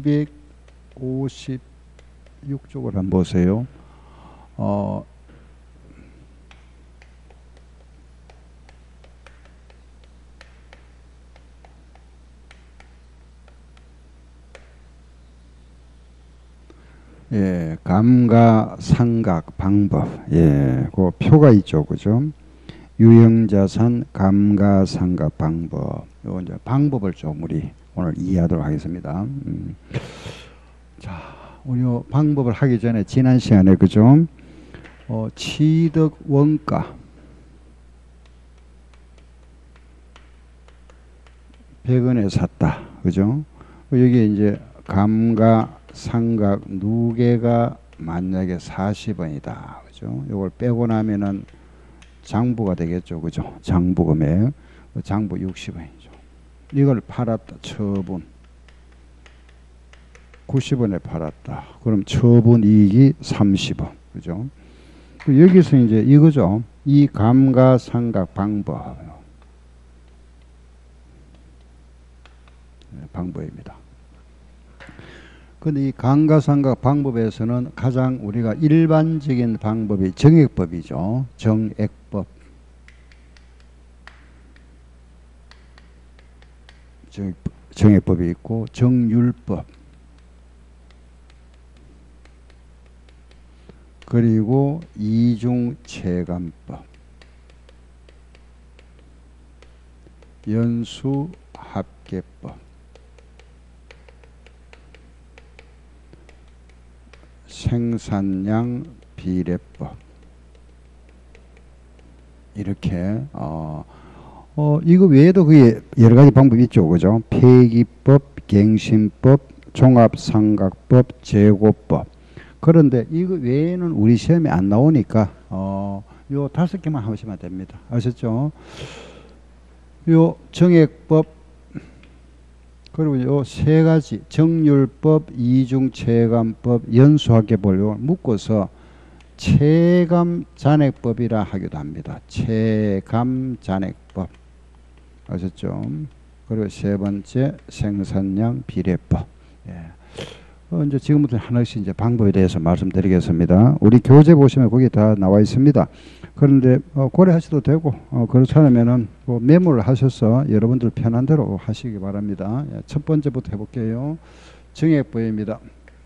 256쪽을 한번 보세요. 예, 감가상각 방법. 예, 그 표가 있죠, 그죠? 유형자산 감가상각 방법. 요 이제 방법을 좀 우리 오늘 이해하도록 하겠습니다. 자, 우리 요 방법을 하기 전에 지난 시간에 그죠? 취득 원가 100원에 샀다, 그죠? 여기 이제 감가상각 누계가 만약에 40원이다, 그죠? 요걸 빼고 나면은 장부가 되겠죠, 그죠? 장부 금액, 장부 60원이죠. 이걸 팔았다, 처분 90원에 팔았다. 그럼 처분 이익이 30원, 그죠? 여기서 이제 이거죠. 이 감가상각 방법입니다. 근데 이 감가상각 방법에서는 가장 우리가 일반적인 방법이 정액법이죠. 정액법. 정액법이 있고 정율법. 그리고 이중체감법. 연수합계법. 생산량 비례법. 이렇게 이거 외에도 그게 여러 가지 방법이 있죠, 그죠? 폐기법, 갱신법, 종합상각법, 재고법. 그런데 이거 외에는 우리 시험에 안 나오니까 요 5개만 하시면 됩니다. 아셨죠? 요 정액법, 그리고 요 3가지 정률법, 이중체감법, 연수합계법을 묶어서 체감잔액법이라 하기도 합니다. 체감잔액법. 아셨죠? 그리고 3번째 생산량 비례법. 예. 이제 지금부터 하나씩 이제 방법에 대해서 말씀드리겠습니다. 우리 교재 보시면 거기 다 나와 있습니다. 그런데 고려하셔도 되고 그렇지 않으면은 메모를 하셔서 여러분들 편한 대로 하시기 바랍니다. 예, 첫 번째부터 해볼게요. 정액법입니다.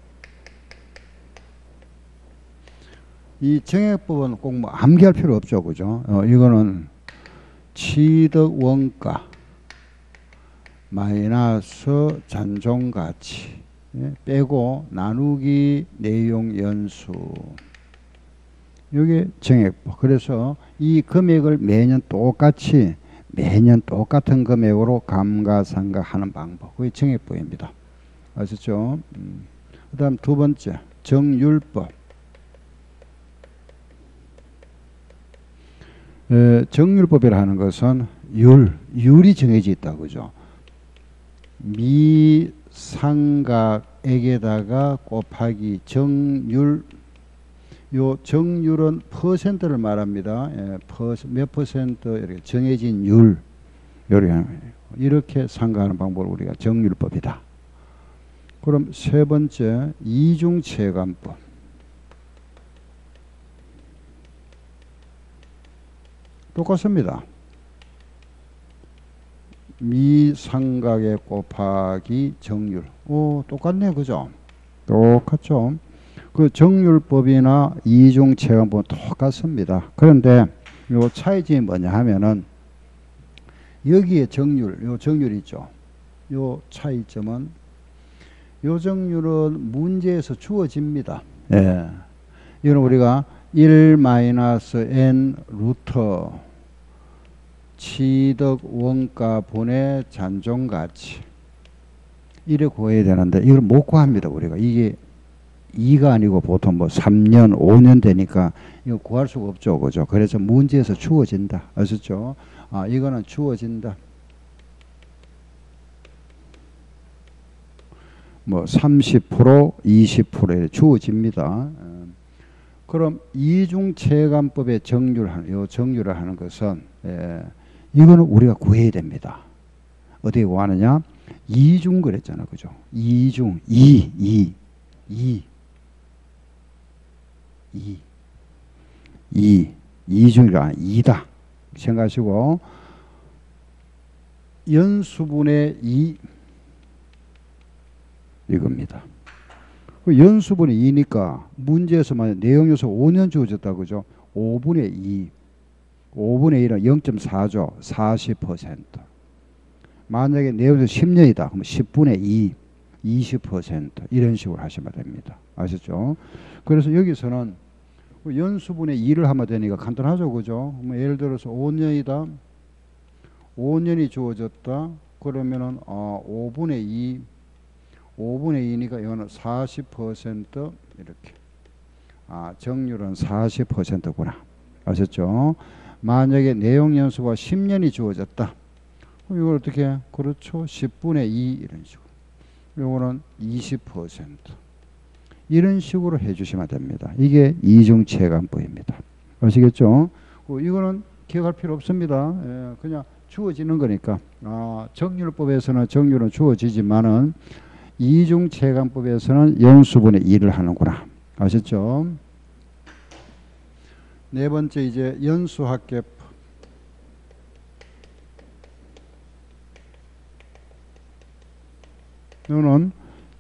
이 정액법은 꼭 뭐 암기할 필요 없죠, 그죠? 이거는 취득 원가 마이너스 잔존가치 빼고 나누기 내용 연수. 이게 정액법. 그래서 이 금액을 매년 똑같은 금액으로 감가상각하는 방법. 그게 정액법입니다. 아셨죠? 그 다음 두 번째 정율법. 정율법이라 하는 것은 율이 정해져 있다, 그죠? 미상각액에다가 곱하기 정율. 요 정율은 퍼센트를 말합니다. 예, 몇 퍼센트 이렇게 정해진 율, 이렇게 상각하는 방법을 우리가 정율법이다. 그럼 세 번째 이중체감법. 똑같습니다. 미상각액 곱하기 정율. 똑같네, 그죠? 똑같죠? 그 정율법이나 이중체감법은 똑같습니다. 그런데 요 차이점이 뭐냐 하면은 여기에 요 정률 있죠. 요 차이점은 요 정률은 문제에서 주어집니다. 예. 이건 우리가 1-n 루트 취득 원가 분의 잔존가치 이래 구해야 되는데 이걸 못 구합니다. 우리가 이게 2가 아니고 보통 뭐 3년 5년 되니까 이거 구할 수가 없죠, 그죠? 그래서 문제에서 주어진다. 아셨죠? 이거는 주어진다. 뭐 30%, 20%에 주어집니다. 그럼 이중체감법의 정률을 하는 것은 이거는 우리가 구해야 됩니다. 어떻게 구하느냐? 이중 그랬잖아. 그죠? 이중, 이. 이중이가 이다. 생각하시고, 연수분의 2 이겁니다. 연수분의 2니까 문제에서 만약 내용 요소 5년 주어졌다. 그죠? 5분의 2. 5분의 1은 0.4죠. 40%. 만약에 내용 요소 10년이다. 그럼 10분의 2. 20% 이런 식으로 하시면 됩니다. 아셨죠? 그래서 여기서는 연수분의 2를 하면 되니까 간단하죠. 그죠? 예를 들어서 5년이다. 5년이 주어졌다. 그러면은 5분의 2. 5분의 2니까 이거는 40% 이렇게. 정률은 40%구나. 아셨죠? 만약에 내용 연수가 10년이 주어졌다. 그럼 이걸 어떻게 해? 그렇죠. 10분의 2 이런 식으로. 요거는 20%. 이런 식으로 해주시면 됩니다. 이게 이중체감법입니다. 아시겠죠? 이거는 기억할 필요 없습니다. 그냥 주어지는 거니까. 정률법에서는 정률은 주어지지만은 이중체감법에서는 연수분의 2를 하는구나. 아셨죠? 네 번째 이제 연수합계법. 이거는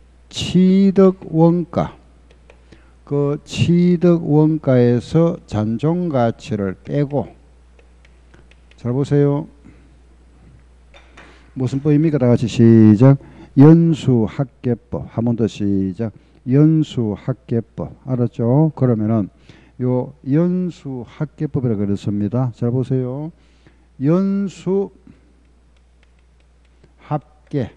취득원가. 그 취득원가에서 잔존가치를 빼고. 잘 보세요. 무슨 법입니까? 다 같이 시작. 연수합계법. 한 번 더 시작. 연수합계법. 알았죠? 그러면은 요 연수합계법이라 그랬습니다. 잘 보세요. 연수합계.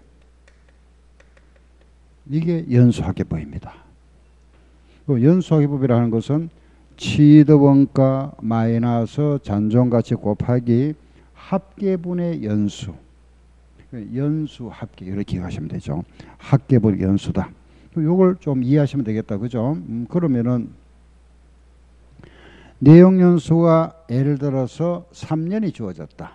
이게 연수합계법입니다. 연수합계법이라는 것은 취득원가 마이너스 잔존가치 곱하기 합계분의 연수. 연수합계 이렇게 기억하시면 되죠. 합계분 연수다. 요걸 좀 이해하시면 되겠다. 그죠? 그러면은 내용 연수가 예를 들어서 3년이 주어졌다.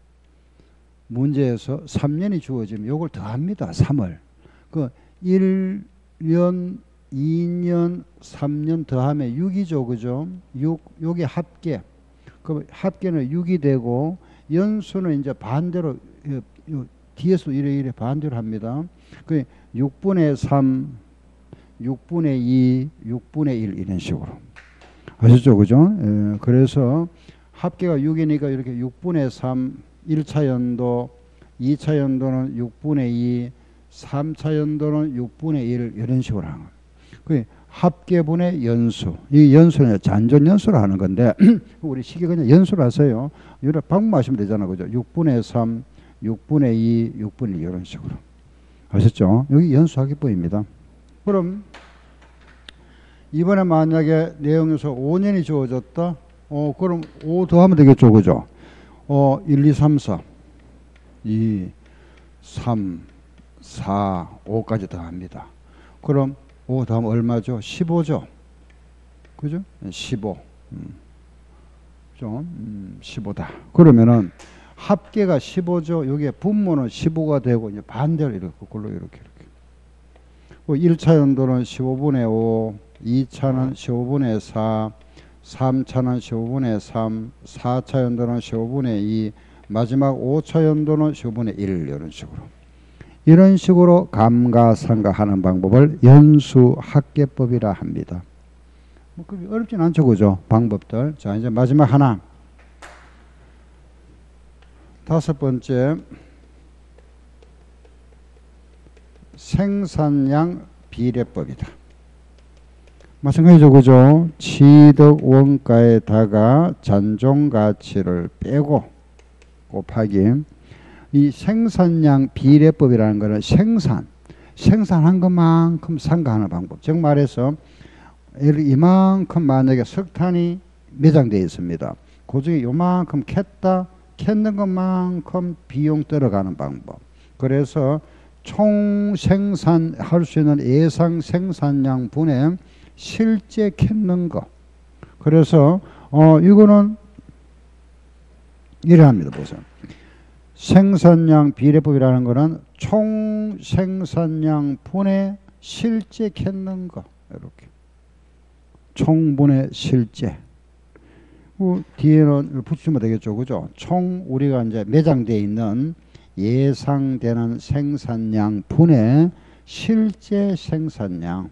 문제에서 3년이 주어지면 요걸 더합니다. 3을. 그 1년, 2년, 3년 더하면 6이죠. 그죠? 6, 요게 합계. 그 합계는 6이 되고 연수는 이제 반대로 뒤에서 이래 반대로 합니다. 그 6분의 3, 6분의 2, 6분의 1 이런 식으로. 아셨죠? 그죠? 그래서 합계가 6이니까 이렇게 6분의 3, 1차 연도, 2차 연도는 6분의 2, 3차 연도는 6분의 1 이런 식으로 하는 거예요. 그 합계분의 연수. 이 연수는 잔존 연수로 하는 건데 우리 시계 그냥 연수로 하세요. 이런 방법하시면 되잖아. 그죠? 6분의 3, 6분의 2, 6분의 1 이런 식으로. 아셨죠? 여기 연수합계법입니다. 그럼 이번에 만약에 내용 요소 5년이 주어졌다. 그럼 5 더하면 되겠죠. 그죠? 1, 2, 3, 4. 2, 3, 4, 5까지 더합니다. 그럼 5 더하면 얼마죠? 15죠. 그죠? 15. 15다. 그러면은 합계가 15죠. 여기에 분모는 15가 되고 이제 반대로 이렇게 거꾸로 이렇게. 1차 연도는 15분의 5, 2차는 15분의 4, 3차는 15분의 3, 4차 연도는 15분의 2, 마지막 5차 연도는 15분의 1 이런 식으로. 이런 식으로 감가상각하는 방법을 연수합계법이라 합니다. 뭐 그렇게 어렵진 않죠. 그죠? 방법들. 자, 이제 마지막 하나. 다섯 번째. 생산량 비례법이다. 마찬가지죠. 그죠? 취득원가에다가 잔존가치를 빼고 곱하기 이 생산량 비례법이라는 것은 생산한 것만큼 상가하는 방법. 즉 말해서 이만큼 만약에 석탄이 매장되어 있습니다. 그 중에 요만큼 캤는 것만큼 비용 들어가는 방법. 그래서 총 생산할 수 있는 예상 생산량 분의 실제 캤는 거. 그래서 이거는 이래 합니다. 보세요. 생산량 비례법이라는 거는 총 생산량 분의 실제 캤는 거. 이렇게. 총분의 실제. 뒤에는 붙이면 되겠죠. 그죠? 총 우리가 이제 매장되어 있는 예상되는 생산량 분의 실제 생산량.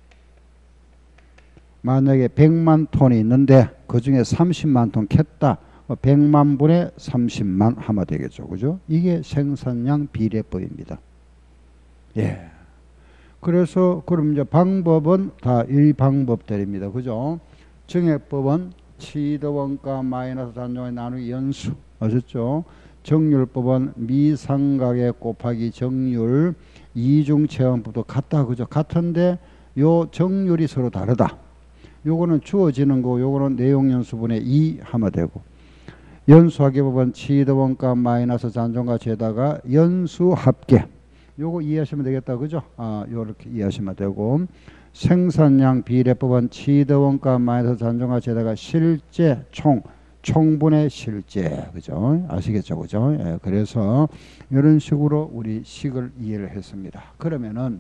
만약에 100만 톤이 있는데 그 중에 30만 톤 캤다. 100만 분의 30만 하면 되겠죠. 그죠? 이게 생산량 비례법입니다. 예. 그래서 그럼 이제 방법은 다 이 방법들입니다. 그죠? 정액법은 취득원가 마이너스 단종의 나누기 연수. 아셨죠? 정률법은 미상가액 곱하기 정률 이중체험법도 같다. 그죠? 같은데 요 정률이 서로 다르다. 요거는 주어지는 거, 요거는 내용연수분의 2 하면 되고. 연수합계법은 취득원가 마이너스 잔존가 제다가 연수합계. 요거 이해하시면 되겠다. 그죠? 요렇게 이해하시면 되고. 생산량 비례법은 취득원가 마이너스 잔존가 제다가 실제 총분의 실제. 그죠? 아시겠죠? 그죠? 예, 그래서 이런 식으로 우리 식을 이해를 했습니다. 그러면은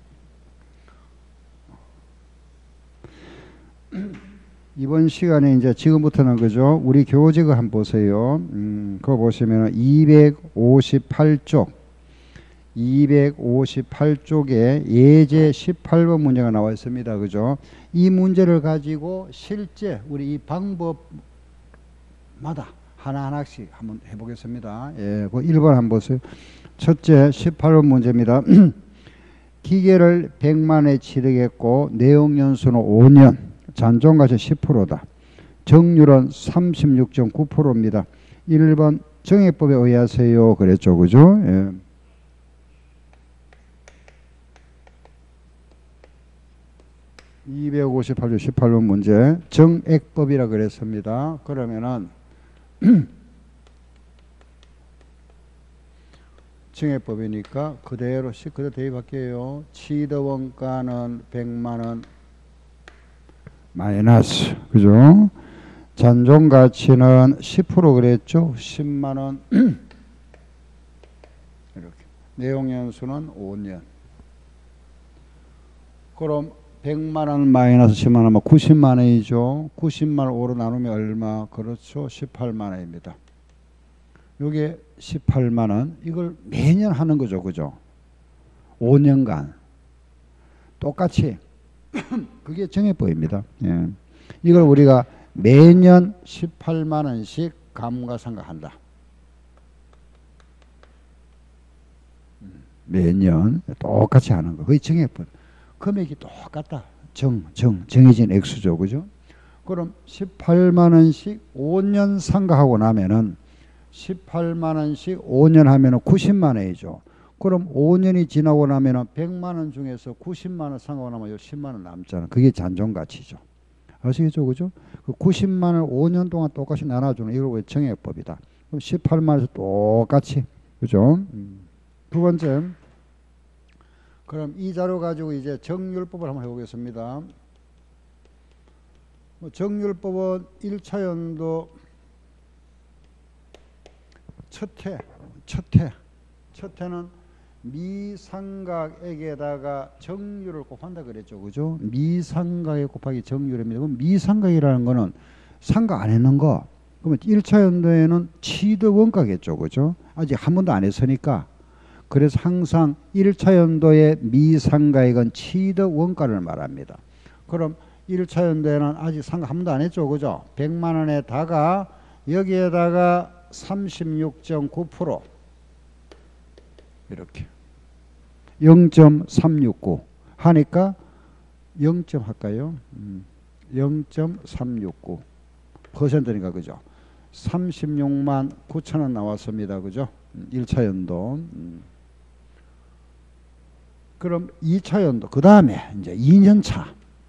이번 시간에 이제 지금부터는 그죠? 우리 교재가 한번 보세요. 그거 보시면 258쪽에 예제 18번 문제가 나와 있습니다. 그죠? 이 문제를 가지고 실제 우리 이 방법마다 하나하나씩 한번 해보겠습니다. 예, 그 1번 한번 보세요. 첫째 18번 문제입니다. 기계를 100만에 치르겠고 내용 연수는 5년. 잔존가치 10%다. 정률은 36.9%입니다. 1번 정액법에 의하세요. 그랬죠. 그죠? 예. (258조) 18번 문제 정액법이라 그랬습니다. 그러면은 정액법이니까 그대로 대입할게요. 취득원가는 100만원 마이너스. 그죠? 잔존가치는 10% 그랬죠? 10만원. 이렇게. 내용연수는 5년. 그럼 100만원 마이너스 10만원이면 90만원이죠. 90만원 5로 나누면 얼마? 그렇죠. 18만원입니다. 요게 18만원. 이걸 매년 하는 거죠. 그죠? 5년간. 똑같이. 그게 정액법입니다. 예. 이걸 우리가 매년 18만원씩 감가상각한다. 매년 똑같이 하는 거. 그게 정액법. 금액이 똑같다. 정해진 액수죠. 그죠? 그럼 18만원씩 5년 상각하고 나면은 18만원씩 5년 하면은 90만원이죠. 그럼 5년이 지나고 나면은 100만원 중에서 90만원 상각하고 나면 요 10만원 남잖아. 그게 잔존가치죠. 아시겠죠? 그죠? 그 90만원을 5년 동안 똑같이 나눠주는 이걸 왜 정액법이다. 그럼 18만원에서 똑같이. 그죠? 두 번째. 그럼 이 자료 가지고 이제 정률법을 한번 해보겠습니다. 정률법은 1차 연도 첫 해는 미상각액에다가 정률을 곱한다 그랬죠. 그죠? 미상각액 곱하기 정률입니다. 그럼 미상각이라는 거는 상각 안 했는 거. 그러면 1차 연도에는 취득원가겠죠. 그죠? 아직 한 번도 안 했으니까. 그래서 항상 1차 연도의 미상가액은 취득원가를 말합니다. 그럼 1차 연도에는 아직 상각 한 번도 안 했죠. 그죠? 100만원에다가 여기에다가 36.9% 이렇게 0.369 하니까 0. 할까요? 0.369 퍼센트니까 그죠? 36만 9천원 나왔습니다. 그죠? 1차 연도. 그럼 2차 연도 그 다음에 이제 2년차.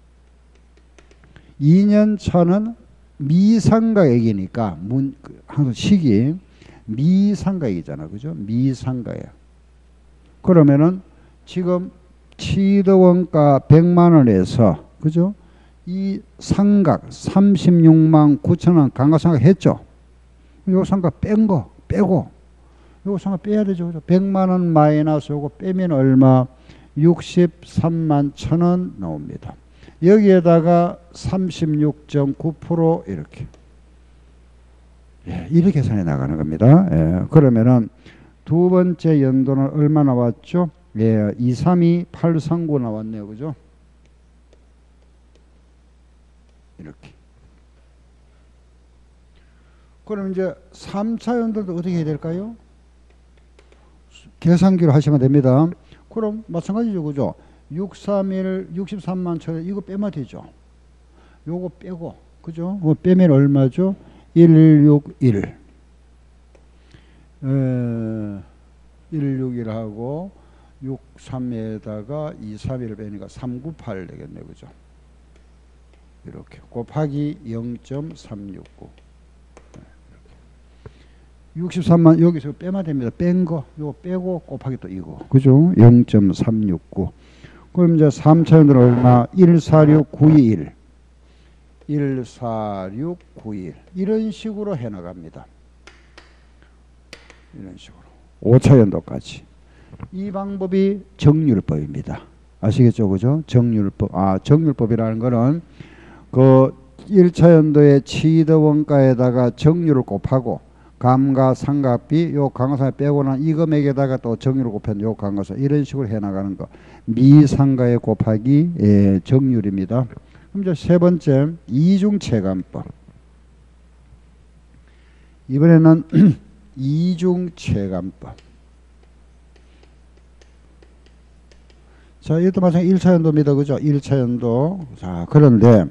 2년차는 미상가액이니까 항상 시기 미상가액이잖아. 그죠? 미상가액. 그러면은 지금 취득원가 100만원에서 그죠? 이 상각 36만 9천원 감가상각 했죠? 요 상각 뺀 거 빼고 요거 상관 빼야 되죠. 그죠? 100만 원 마이너스 요거 빼면 얼마? 63만 1,000원 나옵니다. 여기에다가 36.9% 이렇게. 예, 이렇게 계산해 나가는 겁니다. 예, 그러면은 두 번째 연도는 얼마 나왔죠? 예, 232839 나왔네요. 그죠? 이렇게. 그럼 이제 3차 연도도 어떻게 해야 될까요? 계산기로 하시면 됩니다. 그럼 마찬가지죠. 그죠? 631, 63만 1,000원 이거 빼면 되죠. 요거 빼고 그죠? 빼면 얼마죠? 161 161하고 63에다가 231을 빼니까 398 되겠네. 그죠? 이렇게 곱하기 0.369 63만 여기서 빼면 됩니다. 뺀 거 요거 빼고 곱하기 또 이거 그죠? 0.369 그럼 이제 3차원은 얼마? 146921 14691 이런 식으로 해나갑니다. 이런 식으로 5차 연도까지. 이 방법이 정률법입니다. 아시겠죠? 그죠? 정률법. 정률법이라는 거는 그 1차 연도의 치이더 원가에다가 정률을 곱하고 감가상각비 요 감가상각 빼고 난 이 금액에다가 또 정률을 곱한 요 감가상 이런 식으로 해나가는 거. 미상가에 곱하기 정률입니다. 그럼 이제 세 번째 이중체감법. 이번에는 이중체감법. 자, 이것도 마찬가지 1차 연도입니다. 그죠? 1차 연도. 자, 그런데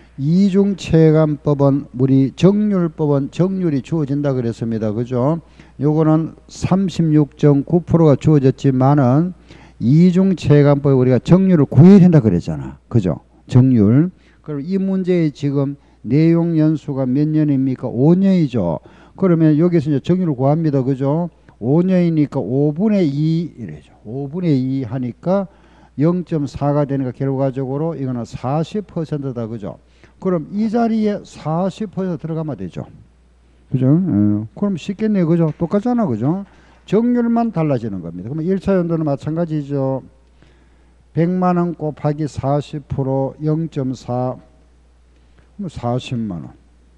이중체감법은 우리 정률법은 정률이 주어진다 그랬습니다. 그죠? 요거는 36.9%가 주어졌지만은 이중체감법에 우리가 정률을 구해야 된다 그랬잖아. 그죠? 정률. 그럼 이 문제의 지금 내용 연수가 몇 년입니까? 5년이죠. 그러면 여기서 이제 정률을 구합니다. 그죠? 5년이니까 5분의 2 이래죠. 5분의 2 하니까 0.4가 되니까 결과적으로 이거는 40%다. 그죠? 그럼 이 자리에 40% 들어가면 되죠. 그죠? 그럼 쉽겠네요. 그죠? 똑같잖아. 그죠? 정률만 달라지는 겁니다. 그러면 1차 연도는 마찬가지죠. 100만 원 곱하기 40% 0.4 40만 원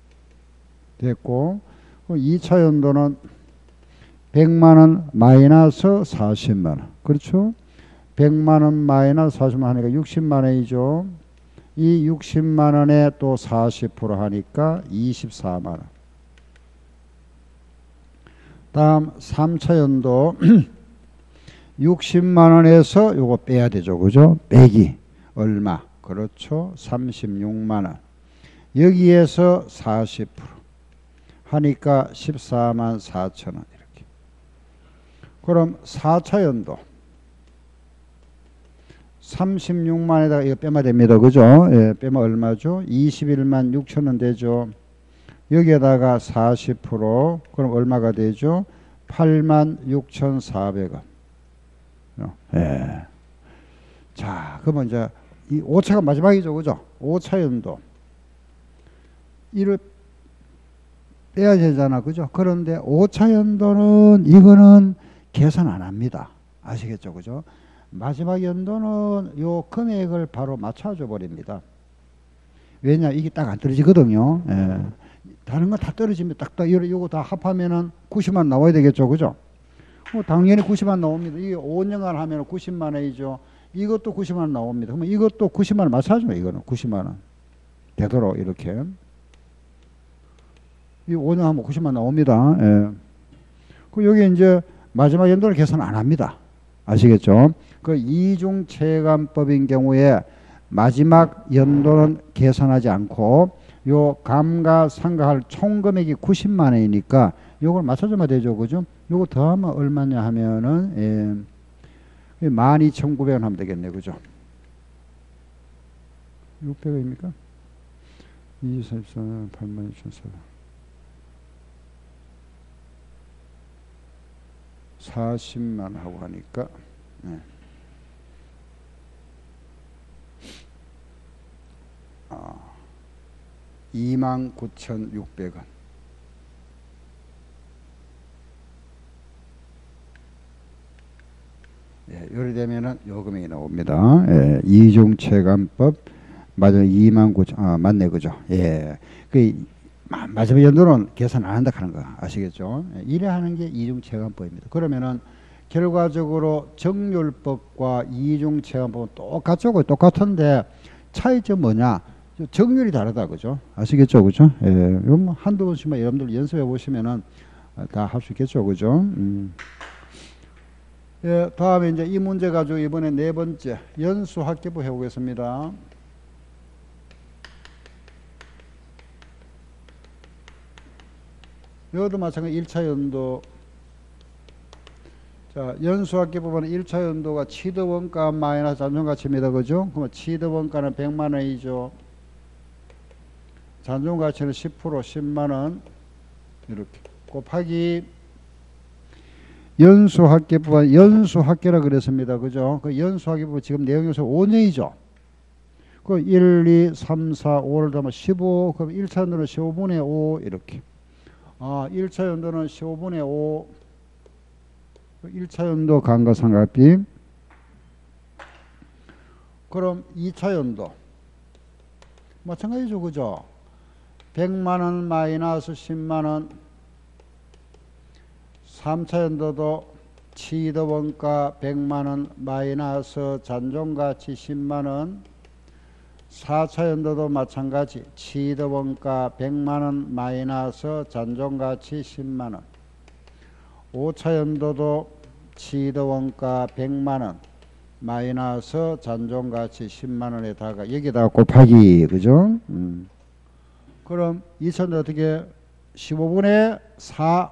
됐고, 2차 연도는 100만 원 마이너스 40만 원. 그렇죠? 100만 원 마이너스 40만 원 하니까 60만 원이죠. 이 60만 원에 또 40% 하니까 24만 원. 다음 3차 연도 60만 원에서 요거 빼야 되죠. 그죠? 빼기 얼마? 그렇죠. 36만 원. 여기에서 40% 하니까 14만 4천 원 이렇게. 그럼 4차 연도 36만에다가 이거 빼면 됩니다. 그죠? 예, 빼면 얼마죠? 21만 6천 원 되죠. 여기에다가 40% 그럼 얼마가 되죠? 8만 6,400원. 예. 자, 그러면 이제 이 5차가 마지막이죠. 그죠? 5차 연도. 이를 빼야 되잖아. 그죠? 그런데 5차 연도는 이거는 계산 안 합니다. 아시겠죠? 그죠? 마지막 연도는 요 금액을 바로 맞춰줘 버립니다. 왜냐? 이게 딱 안 떨어지거든요. 예. 다른 거 다 떨어지면 딱딱 요거 다 합하면은 90만 나와야 되겠죠. 그죠? 당연히 90만 나옵니다. 이게 5년간 하면 90만 원이죠. 이것도 90만 원 나옵니다. 그러면 이것도 90만 원 맞춰줘. 이거는 90만 원 되도록 이렇게. 이 5년 하면 90만 나옵니다. 예. 그 여기 이제 마지막 연도를 계산 안 합니다. 아시겠죠? 그 이중체감법인 경우에 마지막 연도는 계산하지 않고 요 감가상각할 총금액이 90만 원이니까 요걸 맞춰주면 되죠. 그죠? 요거 더하면 얼마냐 하면은 12,900원 하면 되겠네. 그죠? 600원입니까? 24, 86,400원 40만 하고 하니까 29,600원. 요리 되면은 요 금액이 나옵니다. 예, 이중체감법 맞아 2만 9천 맞네 그죠? 예, 그 마지막 연도는 계산 안 한다 하는 거 아시겠죠? 예, 이래 하는 게 이중체감법입니다. 그러면은 결과적으로 정률법과 이중체감법은 똑같죠? 똑같은데 차이점 뭐냐? 정률이 다르다 그죠? 아시겠죠? 그죠? 예, 이건 뭐 한두 번씩만 여러분들 연습해 보시면은 다 할 수 있겠죠? 그죠? 예, 다음에 이제 이 문제 가지고 이번에 네 번째 연수학계부 해보겠습니다. 이것도 마찬가지 1차 연도. 자, 연수학계부는 1차 연도가 취득원가 마이너스 잔존가치입니다. 그죠? 그러면 취득원가는 100만 원이죠. 잔존가치는 10% 10만 원 이렇게 곱하기 연수학계부가 연수학계라 그랬습니다. 그죠? 그 연수학계부 지금 내용 요소 5년이죠. 그 1, 2, 3, 4, 5를 더하면 15. 그럼 1차 연도는 15분의 5 이렇게. 1차 연도는 15분의 5. 1차 연도 감가상각비. 그럼 2차 연도 마찬가지죠. 그죠? 100만 원 마이너스 10만 원. 3차 연도도 취득원가 100만 원 마이너스 잔존가치 10만 원. 4차 연도도 마찬가지 취득원가 100만 원 마이너스 잔존가치 10만 원. 5차 연도도 취득원가 100만 원 마이너스 잔존가치 10만 원에다가 여기다가 곱하기 그죠? 그럼 2차 연도 어떻게 15분의 4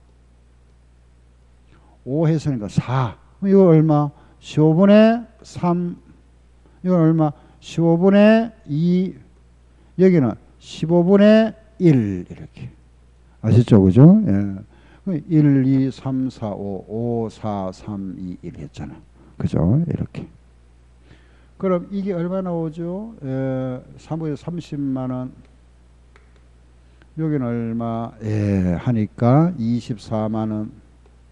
5 했으니까 4. 이거 얼마? 15분의 3. 이건 얼마? 15분의 2. 여기는 15분의 1. 이렇게. 아시죠? 그죠? 예. 1, 2, 3, 4, 5. 5, 4, 3, 2, 1 했잖아. 그죠? 이렇게. 그럼 이게 얼마 나오죠? 3분의 30만 원. 여기는 얼마? 하니까 24만 원.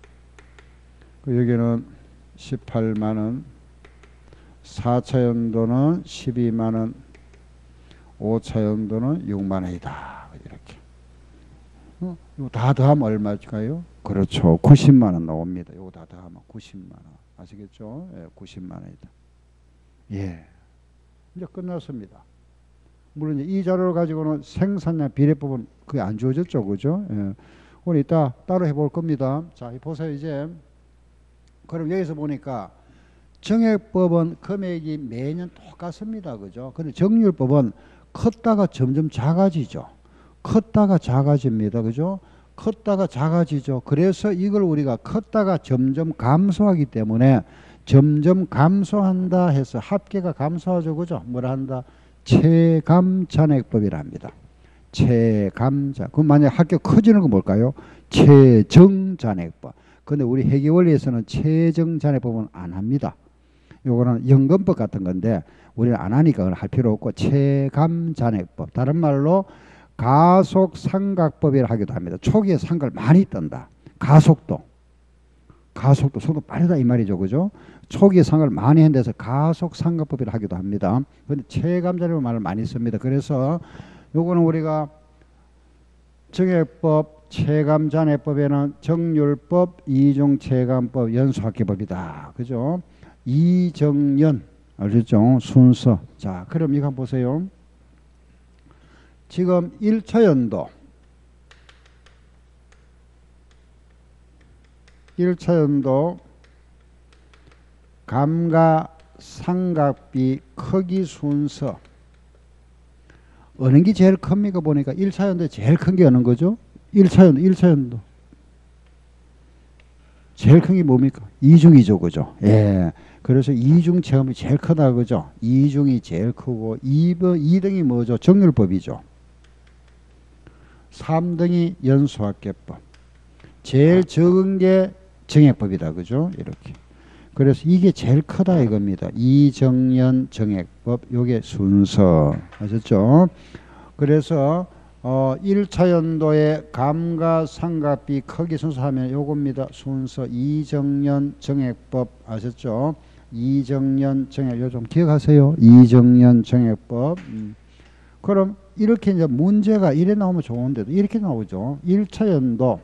여기는 18만 원, 4차 연도는 12만 원, 5차 연도는 6만 원이다. 이렇게. 이거 다 더하면 얼마일까요? 그렇죠. 90만 원 나옵니다. 이거 다 더하면 90만 원. 아시겠죠? 90만 원이다. 예. 이제 끝났습니다. 물론 이 자료를 가지고는 생산량 비례법은 그게 안 주어졌죠. 그죠? 오늘 이따 따로 해볼 겁니다. 자, 보세요. 이제. 그럼 여기서 보니까 정액법은 금액이 매년 똑같습니다. 그죠? 근데 정률법은 컸다가 점점 작아지죠. 컸다가 작아집니다. 그죠? 컸다가 작아지죠. 그래서 이걸 우리가 컸다가 점점 감소하기 때문에 점점 감소한다 해서 합계가 감소하죠. 그죠? 뭐라 한다? 체감잔액법이라 합니다. 체감잔. 그럼 만약 합계 커지는 건 뭘까요? 체정잔액법. 근데 우리 회계원리에서는 체정잔액법은 안 합니다. 요거는 연금법 같은 건데 우리는 안 하니까 할 필요 없고 체감잔액법. 다른 말로 가속상각법이라 하기도 합니다. 초기에 상각을 많이 뜬다. 가속도 속도 빠르다 이 말이죠. 그죠? 초기에 상각을 많이 한는 데서 가속상각법이라 하기도 합니다. 근데 체감잔액법 말을 많이 씁니다. 그래서 요거는 우리가 정액법 체감잔액법에는 정률법, 이중체감법, 연수학계법이다. 그죠? 이정연 알겠죠? 순서. 자, 그럼 이거 한번 보세요. 지금 1차 연도 1차 연도 감가상각비 크기 순서 어느 게 제일 큽니까? 보니까 1차 연도에 제일 큰 게 어느 거죠? 1차 연도. 제일 큰 게 뭡니까? 이중이죠. 그죠? 예. 그래서 이중 체험이 제일 크다. 그죠? 이중이 제일 크고 2등이 뭐죠? 정률법이죠. 3등이 연수학계법. 제일 적은 게 정액법이다. 그죠? 이렇게. 그래서 이게 제일 크다 이겁니다. 이정연 정액법. 요게 순서. 아셨죠? 그래서 1차 연도의 감가상각비 크기 순서 하면 요겁니다. 순서 이정년 정액법 아셨죠? 이정년 정액 요 좀 기억하세요. 이정년 정액법. 그럼 이렇게 이제 문제가 이래 나오면 좋은데도 이렇게 나오죠. 1차 연도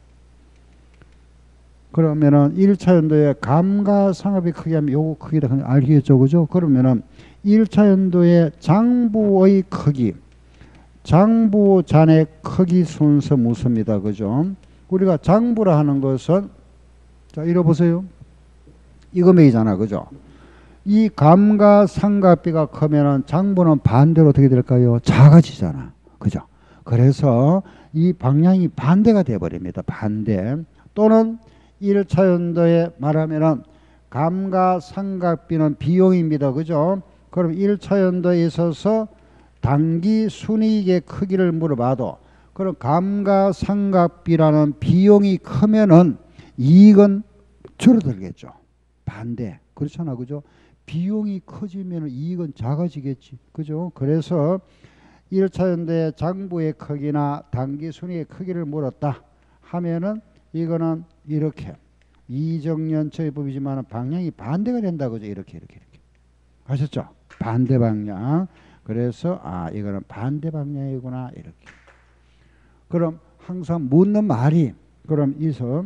그러면은 1차 연도에 감가상각비 크기 하면 요거 크기다 알겠죠, 그죠? 그러면은 1차 연도의 장부의 크기, 장부 잔액 크기 순서 묻습니다, 그죠? 우리가 장부라 하는 것은 자 읽어보세요. 이 금액이잖아, 그죠? 이 감가상각비가 크면은 장부는 반대로 어떻게 될까요? 작아지잖아, 그죠? 그래서 이 방향이 반대가 되어버립니다. 반대. 또는 1차 연도에 말하면은 감가상각비는 비용입니다. 그죠? 그럼 1차 연도에 있어서 당기 순이익의 크기를 물어봐도 그럼 감가상각비라는 비용이 크면은 이익은 줄어들겠죠. 반대. 그렇잖아. 그죠? 비용이 커지면 이익은 작아지겠지. 그죠? 그래서 1차 연도에 장부의 크기나 당기 순이익의 크기를 물었다 하면은 이거는 이렇게 이정년 처리법이지만 방향이 반대가 된다 그죠? 이렇게 아셨죠? 반대 방향. 그래서 이거는 반대 방향이구나 이렇게. 그럼 항상 묻는 말이 그럼 이서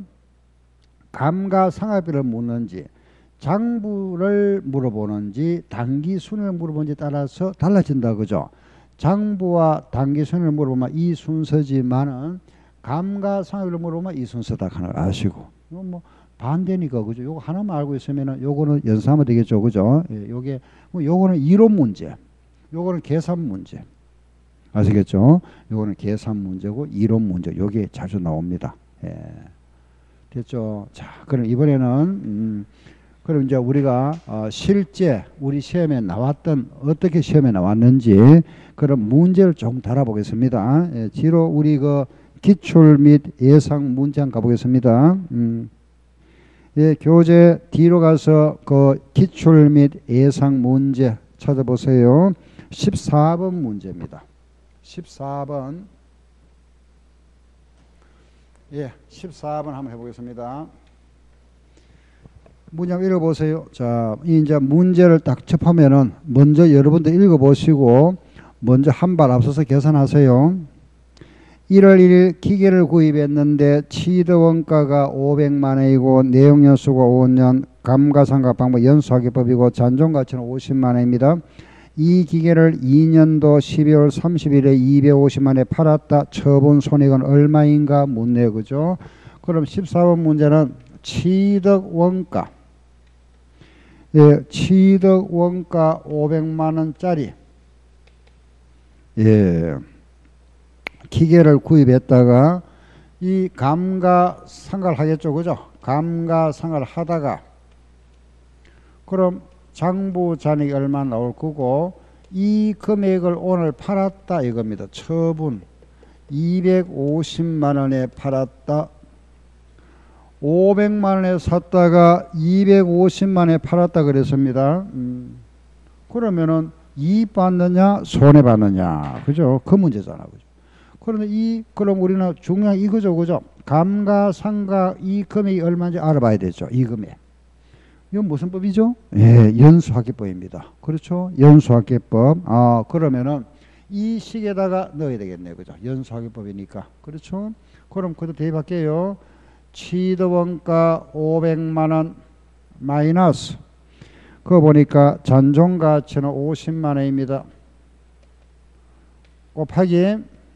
감가상각비를 묻는지 장부를 물어보는지 당기순을 물어보는지 따라서 달라진다 그죠? 장부와 당기순을 물어보면 이 순서지만은 감가상각비를 물어보면 이 순서다 하는 걸 아시고 뭐 반대니까 그죠? 요거 하나만 알고 있으면은 요거는 연습하면 되겠죠, 그죠? 예, 요게 요거는 이론 문제, 요거는 계산 문제 아시겠죠? 요거는 계산 문제고 이론 문제 요게 자주 나옵니다. 예. 됐죠? 자, 그럼 이번에는 그럼 이제 우리가 실제 우리 시험에 나왔던 어떻게 시험에 나왔는지 그런 문제를 좀 달아보겠습니다. 예, 뒤로 우리 그 기출 및 예상 문제 한번 가보겠습니다. 예, 교재 뒤로 가서 그 기출 및 예상 문제 찾아보세요. 14번 문제입니다. 14번. 예, 14번 한번 해보겠습니다. 문제 한번 읽어보세요. 자, 이제 문제를 딱 접하면은 먼저 여러분들 읽어보시고 먼저 한 발 앞서서 계산하세요. 1월 1일 기계를 구입했는데 취득원가가 500만 원이고 내용연수가 5년, 감가상각 방법 연수하기법이고 잔존가치는 50만 원입니다. 이 기계를 2년도 12월 30일에 250만 원에 팔았다. 처분 손익은 얼마인가 묻네요. 그죠? 그럼 14번 문제는 취득원가. 예, 취득원가 500만 원짜리. 예. 기계를 구입했다가 이 감가상각을 하겠죠. 그죠? 감가상각을 하다가 그럼 장부 잔액이 얼마 나올 거고 이 금액을 오늘 팔았다 이겁니다. 처분 250만 원에 팔았다. 500만 원에 샀다가 250만 원에 팔았다 그랬습니다. 그러면은 이익 받느냐 손해 받느냐 그죠? 그 문제잖아. 그죠? 그런데 그럼 우리는 중요한 이거죠. 그죠? 감가상각 이 금액이 얼마인지 알아봐야 되죠. 이 금액. 이건 무슨 법이죠? 예, 연수학기법입니다. 그렇죠? 연수학기법. 그러면은 이 식에다가 넣어야 되겠네요. 그죠? 연수학기법이니까. 그렇죠? 그럼 그것도 대입할게요. 취득원가 500만 원 마이너스. 그거 보니까 잔존가치는 50만 원입니다. 곱하기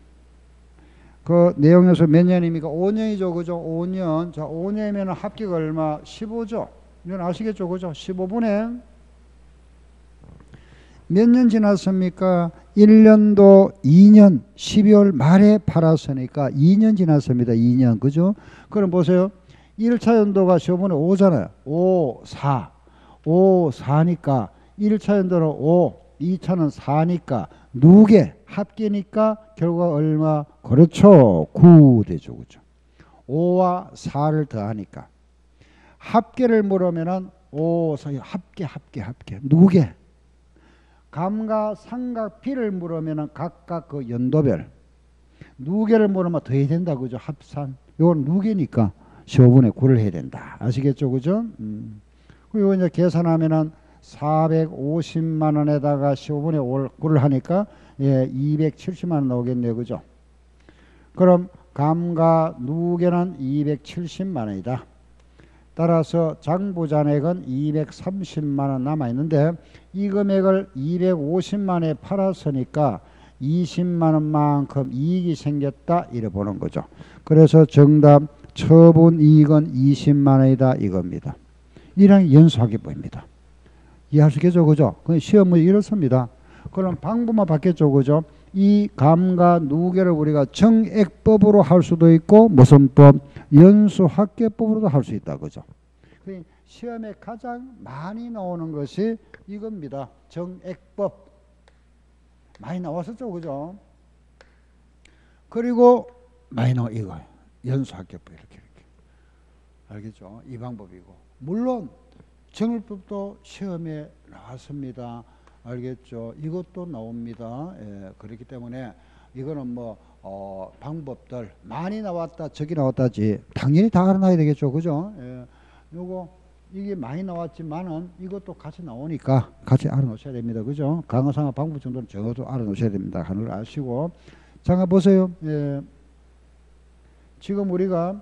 그 내용에서 몇 년입니까? 5년이죠. 그죠? 5년. 자, 5년이면 합계가 얼마? 15죠. 이건 아시겠죠? 그죠? 15분에 몇 년 지났습니까? 1년도 2년 12월 말에 팔았으니까 2년 지났습니다. 2년. 그죠? 그럼 보세요. 1차 연도가 15분에 5잖아요. 5, 4. 5, 4니까 1차 연도는 5, 2차는 4니까 누계 합계니까 결과 얼마? 그렇죠. 9 되죠. 그죠? 5와 4를 더하니까 합계를 물으면은 5, 4, 합계. 누계. 감가상각비를 물으면은 각각 그 연도별 누계를 모르면 더 해야 된다. 그죠? 합산. 요건 누계니까 15분의 9를 해야 된다. 아시겠죠? 그죠? 그리고 이제 계산하면은 450만 원에다가 15분의 9를 하니까 예, 270만 원 나오겠네요. 그죠? 그럼 감가 누계는 270만 원이다. 따라서 장부잔액은 230만 원 남아있는데 이 금액을 250만 원에 팔았으니까 20만 원만큼 이익이 생겼다 이래 보는 거죠. 그래서 정답 처분 이익은 20만 원이다 이겁니다. 이랑 연수하기법입니다. 이해할 수 있겠죠? 그죠? 시험은 이렇습니다. 그럼 방법만 바뀌었죠? 그죠? 이 감가 누계를 우리가 정액법으로 할 수도 있고 무슨 법? 연수학계법으로도 할 수 있다. 그죠? 시험에 가장 많이 나오는 것이 이겁니다. 정액법. 많이 나왔었죠. 그죠? 그리고 많이 나와 이거. 연수학계법 이렇게. 알겠죠? 이 방법이고. 물론 정액법도 시험에 나왔습니다. 알겠죠? 이것도 나옵니다. 예, 그렇기 때문에 이거는 뭐 방법들 많이 나왔다 저기 나왔다지 당연히 다 알아놔야 되겠죠. 그죠? 예, 요거 이게 많이 나왔지만은 이것도 같이 나오니까 같이 알아놓으셔야 됩니다. 그죠? 강화상하 방법 정도는 적어도 알아놓으셔야 됩니다. 하는 걸 아시고. 잠깐 보세요. 예, 지금 우리가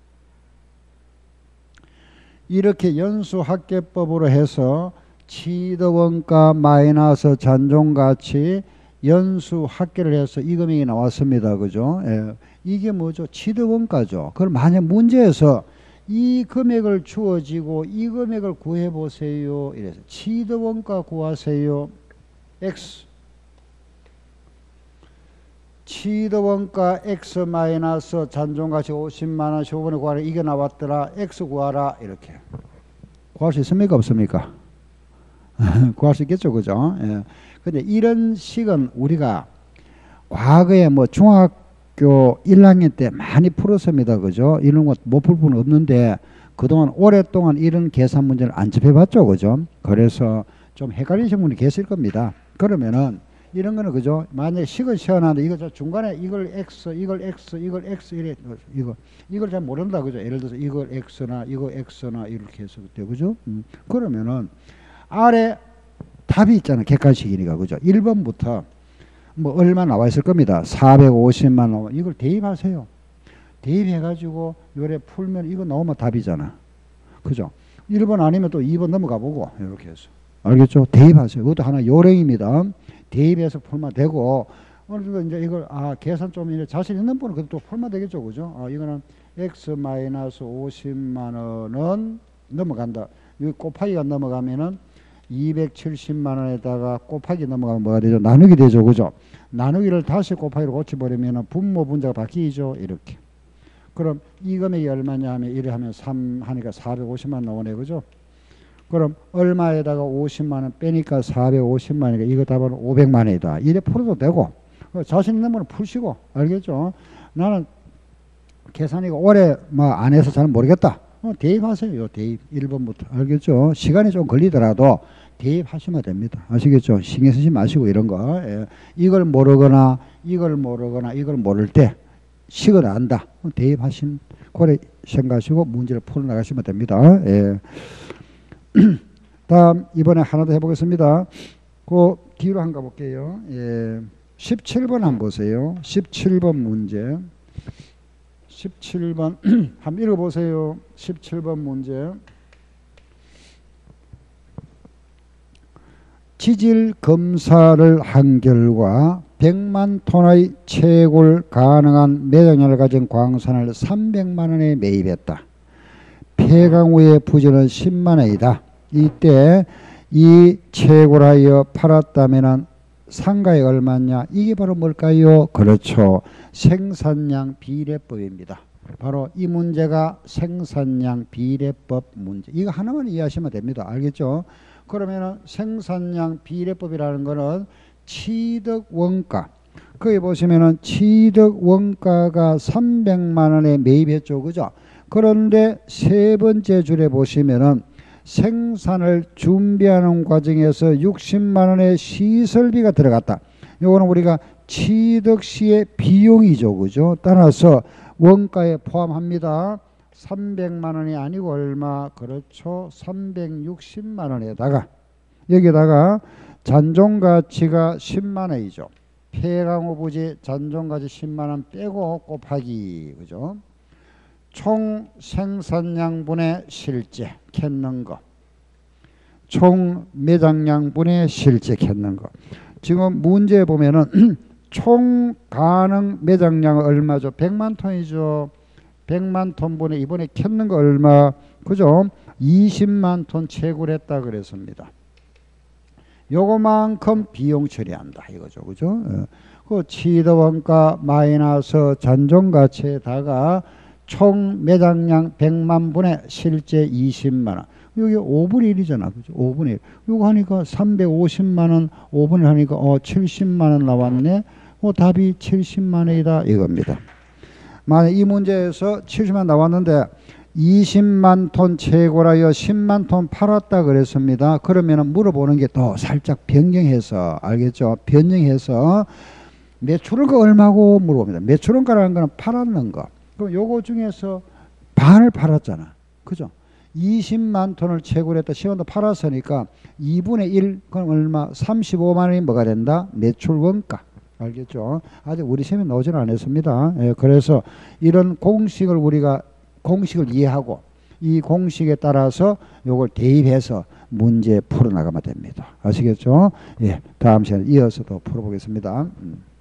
이렇게 연수학계법으로 해서 취득원가 마이너스 잔존가치 연수학계를 해서 이 금액이 나왔습니다. 그죠? 예. 이게 뭐죠? 취득원가죠. 그럼 만약 문제에서 이 금액을 주어지고 이 금액을 구해보세요. 이래서 취득원가 구하세요. X. 취득원가 X 마이너스 잔존가치 50만원 15분의 구하라. 이게 나왔더라. X 구하라. 이렇게. 구할 수 있습니까? 없습니까? 구할 수 있겠죠. 그죠? 예. 근데 이런 식은 우리가 과거에 뭐 중학교 1학년 때 많이 풀었습니다. 그죠? 이런 것 못 풀 분은 없는데 그동안 오랫동안 이런 계산 문제를 안 접해봤죠. 그죠? 그래서 좀 헷갈리신 분이 계실 겁니다. 그러면은 이런 거는 그죠? 만약에 식은 시원한데 이거 저 중간에 이걸 X, 이걸 X, 이걸 X 이래 이걸 잘 모른다. 그죠? 예를 들어서 이걸 X나 이거 X나 이렇게 해서 그죠? 그러면은 아래 답이 있잖아요. 객관식이니까. 그죠? 1번부터 뭐 얼마 나와 있을 겁니다. 450만 원. 이걸 대입하세요. 대입해가지고 요래 풀면 이거 나오면 답이잖아. 그죠? 1번 아니면 또 2번 넘어가 보고 이렇게 해서. 알겠죠? 대입하세요. 이것도 하나 요령입니다. 대입해서 풀면 되고 어느 정도 이제 이걸 계산 좀 자신 있는 분은 그것도 풀면 되겠죠. 그죠? 이거는 X 마이너스 50만 원은 넘어간다. 여기 곱하기가 넘어가면은 270만 원에다가 곱하기 넘어가면 뭐가 되죠? 나누기 되죠. 그죠? 나누기를 다시 곱하기로 고쳐버리면 분모 분자가 바뀌죠. 이렇게. 그럼 이 금액이 얼마냐 하면 이래 하면 3 하니까 450만 나오네. 그죠? 그럼 얼마에다가 50만 원 빼니까 450만 원이니까 이거 답은 500만 원이다. 이래 풀어도 되고 자신 있는 분은 푸시고. 알겠죠? 나는 계산이가 오래 뭐 안 해서 잘 모르겠다. 대입하세요. 대입 1번부터. 알겠죠? 시간이 좀 걸리더라도 대입하시면 됩니다. 아시겠죠? 신경 쓰지 마시고 이런 거. 예. 이걸 모르거나 이걸 모를 때 식을 안다. 대입하신 고래 생각하시고 문제를 풀어나가시면 됩니다. 예. 다음 이번에 하나 더 해보겠습니다. 그 뒤로 한번 가볼게요. 예. 17번 한번 보세요. 17번 문제. 17번 한번 읽어보세요. 17번 문제. 지질 검사를 한 결과 100만 톤의 채굴 가능한 매장량을 가진 광산을 300만 원에 매입했다. 폐강 후의 부지는 10만 원이다. 이때 이 채굴하여 팔았다면 상가액 얼마냐? 이게 바로 뭘까요? 그렇죠. 생산량 비례법입니다. 바로 이 문제가 생산량 비례법 문제. 이거 하나만 이해하시면 됩니다. 알겠죠? 그러면은 생산량 비례법이라는 거는 취득 원가. 거기 보시면은 취득 원가가 300만 원에 매입했죠. 그죠? 그런데 세 번째 줄에 보시면은 생산을 준비하는 과정에서 60만 원의 시설비가 들어갔다. 요거는 우리가 취득 시의 비용이죠. 그죠? 따라서 원가에 포함합니다. 300만 원이 아니고 얼마? 그렇죠. 360만 원에다가 여기다가 잔존가치가 10만 원이죠. 폐강호 부지 잔존가치 10만 원 빼고 곱하기. 그죠? 총 생산량분의 실제 캤는 거. 총 매장량분의 실제 캤는 거. 지금 문제에 보면은 총 가능 매장량은 얼마죠? 100만 톤이죠. 100만 톤분의 이번에 캤는 거 얼마? 그죠? 20만 톤 채굴 했다 그랬습니다. 요거만큼 비용 처리한다 이거죠. 그죠? 그 취득원가 마이너스 잔존가치에다가 총 매장량 100만 분의 실제 20만 원. 여기 5분의 1이잖아. 그죠? 5분의 1. 이거 하니까 350만 원, 5분의 1 하니까 70만 원 나왔네. 답이 70만 원이다 이겁니다. 만약 이 문제에서 70만 나왔는데 20만 톤 채굴하여 10만 톤 팔았다 그랬습니다. 그러면 물어보는 게 또 살짝 변경해서 알겠죠? 변경해서 매출원가 얼마고 물어봅니다. 매출원가라는 거는 팔았는 거. 그럼 요거 중에서 반을 팔았잖아. 그죠? 20만 톤을 채굴했다. 10만 톤 팔았으니까 2분의 1 그럼 얼마? 35만 원이 뭐가 된다? 매출원가. 알겠죠? 아직 우리 시험에 나오지는 않았습니다. 예, 그래서 이런 공식을 우리가 공식을 이해하고 이 공식에 따라서 요걸 대입해서 문제 풀어나가면 됩니다. 아시겠죠? 예, 다음 시간에 이어서 또 풀어보겠습니다.